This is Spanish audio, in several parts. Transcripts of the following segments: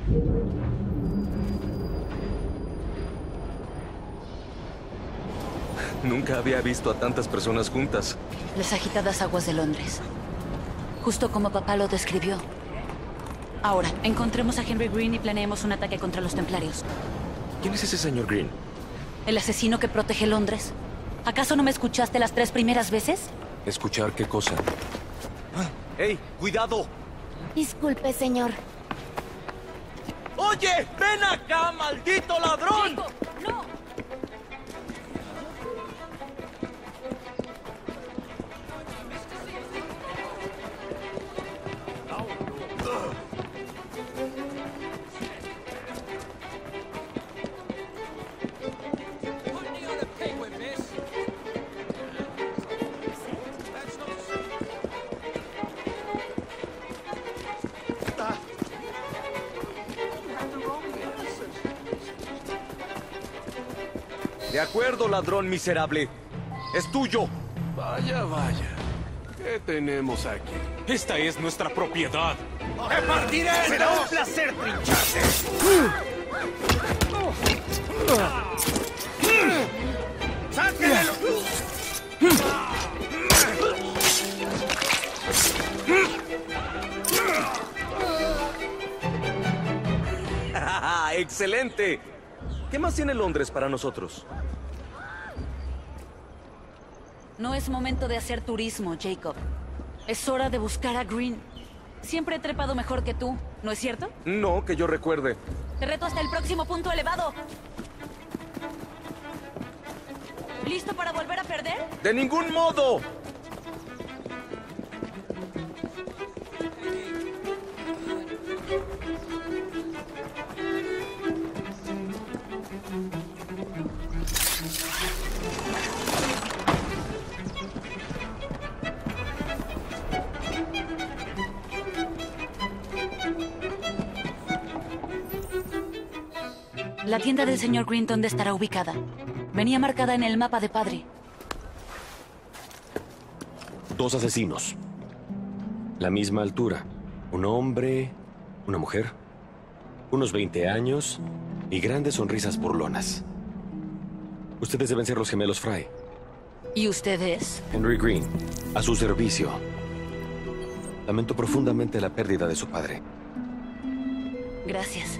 Nunca había visto a tantas personas juntas. Las agitadas aguas de Londres. Justo como papá lo describió. Ahora, encontremos a Henry Green y planeemos un ataque contra los templarios. ¿Quién es ese señor Green? ¿El asesino que protege Londres? ¿Acaso no me escuchaste las 3 primeras veces? ¿Escuchar qué cosa? ¡Ey! ¡Cuidado! Disculpe, señor. ¡Oye! ¡Ven acá, maldito ladrón! ¡Chico! ¡No! De acuerdo, ladrón miserable. Es tuyo. Vaya, vaya. ¿Qué tenemos aquí? Esta es nuestra propiedad. ¡Te partiré! ¡Será un placer trincharte! ¡Sáquenlo! ¡Excelente! ¿Qué más tiene Londres para nosotros? No es momento de hacer turismo, Jacob. Es hora de buscar a Green. Siempre he trepado mejor que tú, ¿no es cierto? No, que yo recuerde. Te reto hasta el próximo punto elevado. ¿Listo para volver a perder? ¡De ningún modo! La tienda del señor Green, ¿dónde estará ubicada? Venía marcada en el mapa de padre. 2 asesinos. La misma altura. Un hombre, una mujer, unos 20 años y grandes sonrisas burlonas. Ustedes deben ser los gemelos Fry. ¿Y usted es? Henry Green, a su servicio. Lamento profundamente la pérdida de su padre. Gracias.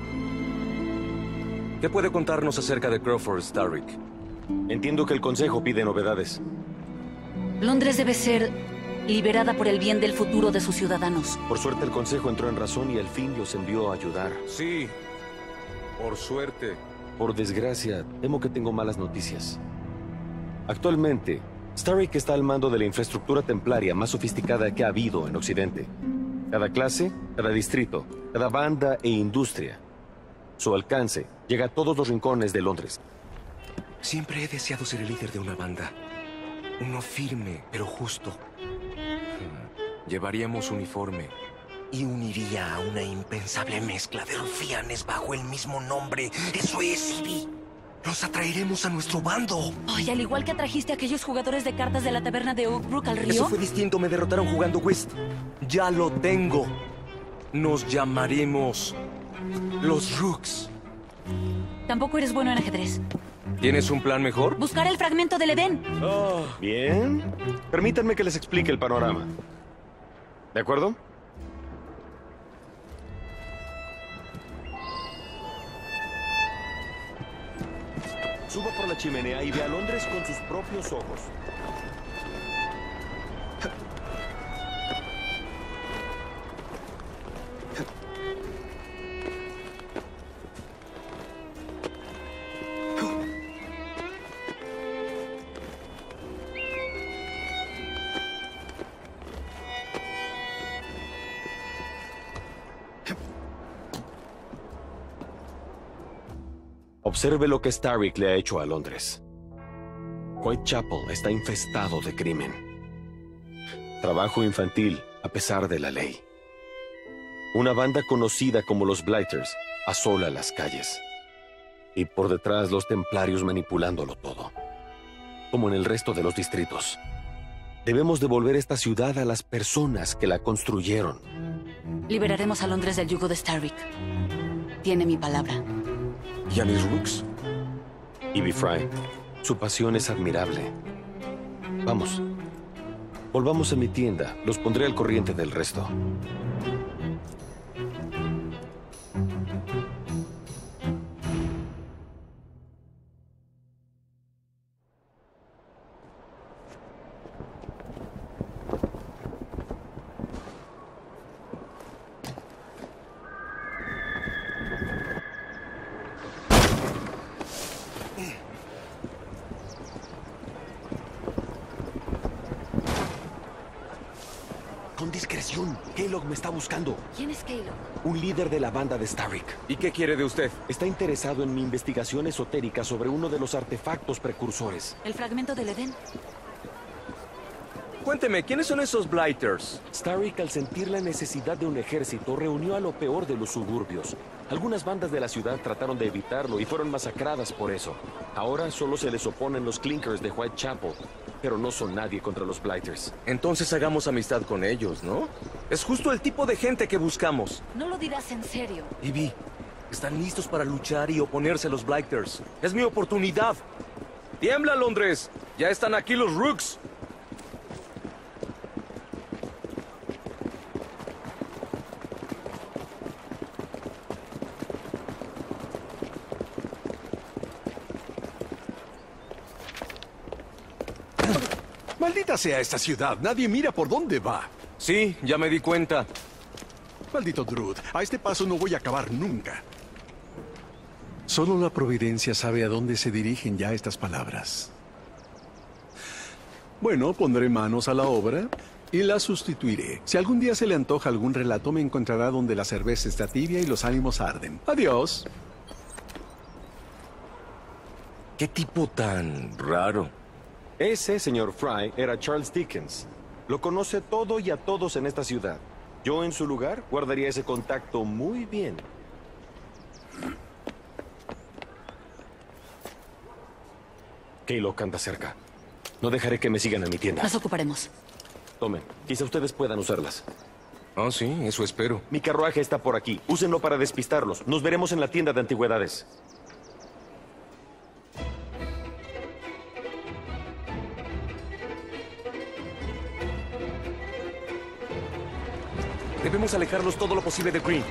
¿Qué puede contarnos acerca de Crawford Starrick? Entiendo que el Consejo pide novedades. Londres debe ser liberada por el bien del futuro de sus ciudadanos. Por suerte el Consejo entró en razón y al fin los envió a ayudar. Sí, por suerte. Por desgracia, temo que tengo malas noticias. Actualmente, Starrick está al mando de la infraestructura templaria más sofisticada que ha habido en Occidente. Cada clase, cada distrito, cada banda e industria. Su alcance llega a todos los rincones de Londres. Siempre he deseado ser el líder de una banda. Uno firme, pero justo. Llevaríamos uniforme. Y uniría a una impensable mezcla de rufianes bajo el mismo nombre. ¡Eso es, Ivy! ¡Los atraeremos a nuestro bando! Ay, al igual que atrajiste a aquellos jugadores de cartas de la taberna de Oakbrook al río. Eso fue distinto, me derrotaron jugando Whist. Ya lo tengo. Nos llamaremos los Rooks. Tampoco eres bueno en ajedrez. ¿Tienes un plan mejor? Buscar el fragmento del Edén. Bien. Permítanme que les explique el panorama. ¿De acuerdo? Suba por la chimenea y ve a Londres con sus propios ojos. Observe lo que Starrick le ha hecho a Londres. Whitechapel está infestado de crimen. Trabajo infantil a pesar de la ley. Una banda conocida como los Blighters asola las calles. Y por detrás los templarios manipulándolo todo. Como en el resto de los distritos. Debemos devolver esta ciudad a las personas que la construyeron. Liberaremos a Londres del yugo de Starrick. Tiene mi palabra. ¿Y a mis Rooks? Ivy Fry, su pasión es admirable. Vamos. Volvamos a mi tienda. Los pondré al corriente del resto. Con discreción. Keylog me está buscando. ¿Quién es Keylog? Un líder de la banda de Starrick. ¿Y qué quiere de usted? Está interesado en mi investigación esotérica sobre uno de los artefactos precursores. ¿El fragmento del Edén? Cuénteme, ¿quiénes son esos Blighters? Starrick, al sentir la necesidad de un ejército, reunió a lo peor de los suburbios. Algunas bandas de la ciudad trataron de evitarlo y fueron masacradas por eso. Ahora solo se les oponen los Clinkers de Whitechapel, pero no son nadie contra los Blighters. Entonces hagamos amistad con ellos, ¿no? Es justo el tipo de gente que buscamos. No lo dirás en serio. Ivy, están listos para luchar y oponerse a los Blighters. Es mi oportunidad. ¡Tiembla, Londres! ¡Ya están aquí los Rooks! Maldita sea esta ciudad. Nadie mira por dónde va. Sí, ya me di cuenta. Maldito Druid. A este paso no voy a acabar nunca. Solo la providencia sabe a dónde se dirigen ya estas palabras. Bueno, pondré manos a la obra y la sustituiré. Si algún día se le antoja algún relato, me encontrará donde la cerveza está tibia y los ánimos arden. Adiós. ¿Qué tipo tan raro? Ese, señor Fry, era Charles Dickens. Lo conoce todo y a todos en esta ciudad. Yo, en su lugar, guardaría ese contacto muy bien. Keylog anda cerca. No dejaré que me sigan a mi tienda. Nos ocuparemos. Tomen, quizá ustedes puedan usarlas. Ah, sí, eso espero. Mi carruaje está por aquí. Úsenlo para despistarlos. Nos veremos en la tienda de antigüedades. Debemos alejarlos todo lo posible de Green.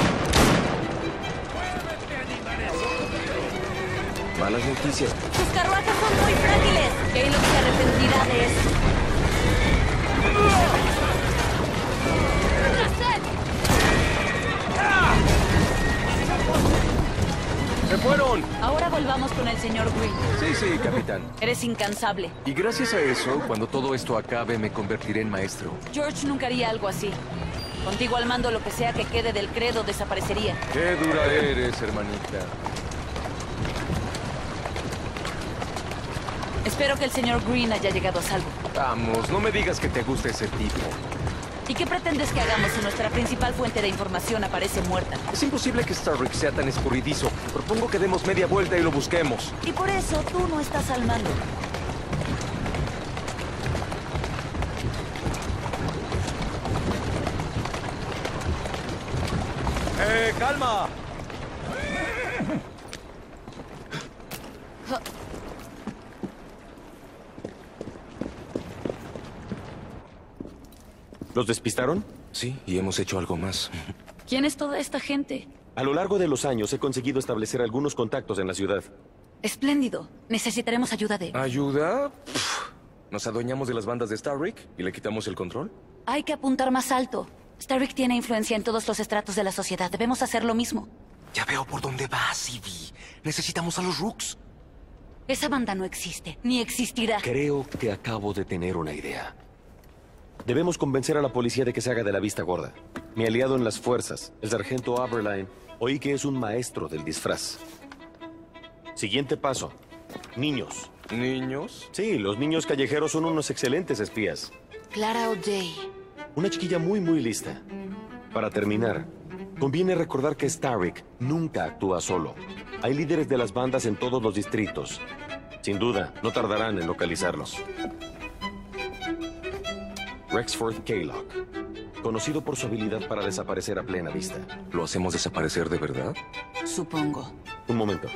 Malas noticias. ¡Sus carruajes son muy frágiles! Keylog se arrepentirá de eso. ¡Se fueron! Ahora volvamos con el señor Green. Sí, sí, capitán. Eres incansable. Y gracias a eso, cuando todo esto acabe, me convertiré en maestro. George nunca haría algo así. Contigo al mando, lo que sea que quede del credo desaparecería. Qué dura eres, hermanita. Espero que el señor Green haya llegado a salvo. Vamos, no me digas que te gusta ese tipo. ¿Y qué pretendes que hagamos si nuestra principal fuente de información aparece muerta? Es imposible que Starrick sea tan escurridizo. Propongo que demos media vuelta y lo busquemos. Y por eso tú no estás al mando. ¡Calma! ¿Los despistaron? Sí, y hemos hecho algo más. ¿Quién es toda esta gente? A lo largo de los años he conseguido establecer algunos contactos en la ciudad. Espléndido. Necesitaremos ayuda de... ¿Ayuda? ¿Nos adueñamos de las bandas de Starrick y le quitamos el control? Hay que apuntar más alto. Starrick tiene influencia en todos los estratos de la sociedad. Debemos hacer lo mismo. Ya veo por dónde vas, Ivy. Necesitamos a los Rooks. Esa banda no existe, ni existirá. Creo que acabo de tener una idea. Debemos convencer a la policía de que se haga de la vista gorda. Mi aliado en las fuerzas, el sargento Aberline, oí que es un maestro del disfraz. Siguiente paso. Niños. ¿Niños? Sí, los niños callejeros son unos excelentes espías. Clara O'Day. Una chiquilla muy lista. Para terminar, conviene recordar que Starrick nunca actúa solo. Hay líderes de las bandas en todos los distritos. Sin duda, no tardarán en localizarlos. Rexford Keylog. conocido por su habilidad para desaparecer a plena vista. ¿Lo hacemos desaparecer de verdad? Supongo. Un momento.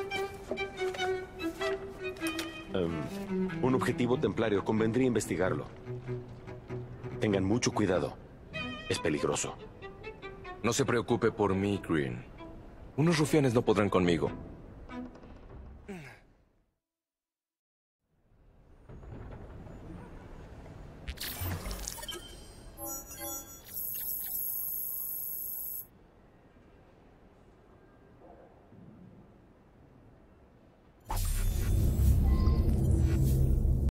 Un objetivo templario, convendría investigarlo. Tengan mucho cuidado. Es peligroso. No se preocupe por mí, Green. Unos rufianes no podrán conmigo.